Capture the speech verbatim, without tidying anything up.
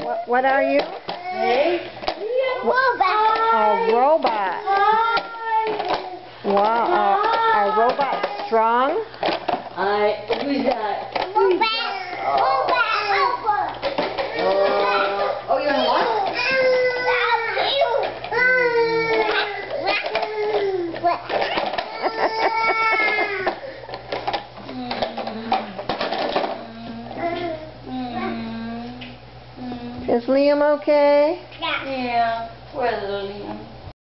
What, what are you? Hey. Robot. A robot. Wow. A, a robot strong? I. Who's that? Robot. Robot. Uh, oh, you want what? Is Liam okay? Yeah. Yeah. Where's little Liam?